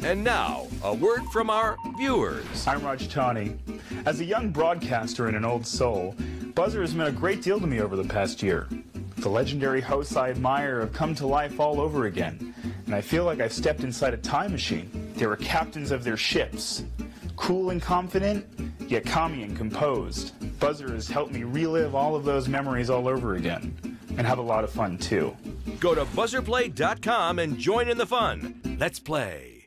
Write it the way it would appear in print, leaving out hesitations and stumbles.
And now, a word from our viewers. I'm Raj Tani. As a young broadcaster and an old soul, Buzzer has meant a great deal to me over the past year. The legendary hosts I admire have come to life all over again, and I feel like I've stepped inside a time machine. They were captains of their ships, cool and confident, yet calm and composed. Buzzer has helped me relive all of those memories all over again, and have a lot of fun too. Go to buzzerplay.com and join in the fun. Let's play.